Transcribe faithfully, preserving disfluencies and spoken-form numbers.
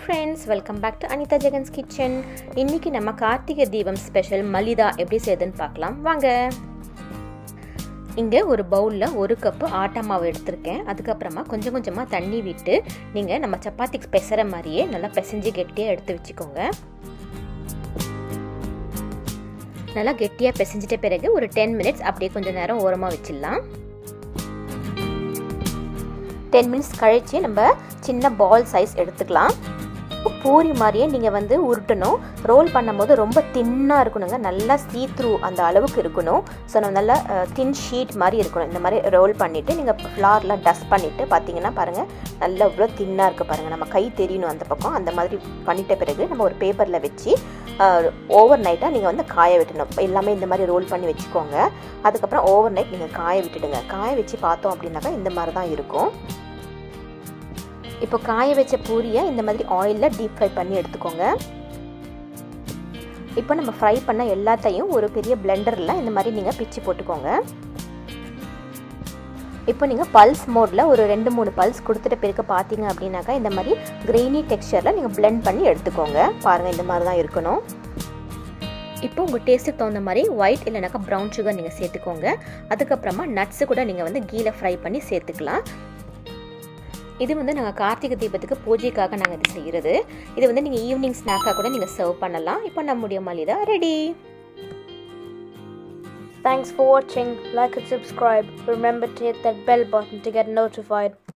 friends, welcome back to Anithajagan's Kitchen. இன்னைக்கு நம்ம Karthigai Deepam special மலிதா எப்படி செய்யுதுன்னு பார்க்கலாம் வாங்க. இங்க ஒரு பவுல்ல ஒரு கப் ஆட்டா மாவு எடுத்துர்க்கேன். அதுக்கு அப்புறமா கொஞ்சம் கொஞ்சமா தண்ணி விட்டு நீங்க நம்ம சப்பாத்திக்கு பெசற மாதிரியே நல்லா பிசைஞ்சு கெட்டியா எடுத்து வச்சுக்கோங்க. நல்லா கெட்டியா பிசைஞ்சிட்ட பிறகு ஒரு ten minutes அப்படியே கொஞ்ச நேரம் ஓரமா வச்சிடலாம். ten minutes கழிச்சு நம்ம சின்ன பால் சைஸ் எடுத்துக்கலாம். பூரி மாதிரியே நீங்கள் வந்து உருட்டணும். ரோல் பண்ணும்போது ரொம்ப தின்னாக இருக்கணுங்க, நல்லா சீ த்ரூ அந்த அளவுக்கு இருக்கணும். ஸோ நம்ம நல்லா தின் ஷீட் மாதிரி இருக்கணும். இந்த மாதிரி ரோல் பண்ணிவிட்டு நீங்கள் ஃப்ளார்லாம் டஸ்ட் பண்ணிவிட்டு பார்த்தீங்கன்னா பாருங்கள் நல்லா இவ்வளோ தின்னாக இருக்குது பாருங்கள். நம்ம கை தெரியணும் அந்த பக்கம். அந்த மாதிரி பண்ணிட்ட பிறகு நம்ம ஒரு பேப்பரில் வச்சு ஓவர் நைட்டாக நீங்கள் வந்து காய விட்டணும். எல்லாமே இந்த மாதிரி ரோல் பண்ணி வச்சுக்கோங்க. அதுக்கப்புறம் ஓவர் நைட் நீங்கள் காய விட்டுடுங்க. காய வச்சு பார்த்தோம் அப்படின்னாக்கா இந்த மாதிரி தான் இருக்கும். இப்போ காய வச்ச பூரியை இந்த மாதிரி ஆயிலில் டீப் ஃப்ரை பண்ணி எடுத்துக்கோங்க. இப்போ நம்ம ஃப்ரை பண்ண எல்லாத்தையும் ஒரு பெரிய பிளெண்டரில் இந்த மாதிரி நீங்கள் பிச்சு போட்டுக்கோங்க. இப்போ நீங்கள் பல்ஸ் மோடில் ஒரு ரெண்டு மூணு பல்ஸ் கொடுத்துட்ட பிறகு பார்த்தீங்க அப்படின்னாக்கா இந்த மாதிரி கிரெயினி டெக்ஸ்சரில் நீங்கள் பிளெண்ட் பண்ணி எடுத்துக்கோங்க. பாருங்கள் இந்த மாதிரி தான் இருக்கணும். இப்போ உங்கள் டேஸ்ட்டுக்கு தகுந்த மாதிரி ஒயிட் இல்லைனாக்கா ப்ரௌன் சுகர் நீங்கள் சேர்த்துக்கோங்க. அதுக்கப்புறமா நட்ஸு கூட நீங்கள் வந்து கீழே ஃப்ரை பண்ணி சேர்த்துக்கலாம். இது வந்து நாங்கள் கார்த்திகை தீபத்துக்கு பூஜைக்காக நாங்கள் இது செய்கிறது. இது வந்து நீங்கள் ஈவினிங் ஸ்நாக்காக கூட நீங்கள் சர்வ் பண்ணலாம். இப்போ நம்முடைய மலிதா ready. Thanks for watching. Like and subscribe. Remember to hit that bell button to get notified.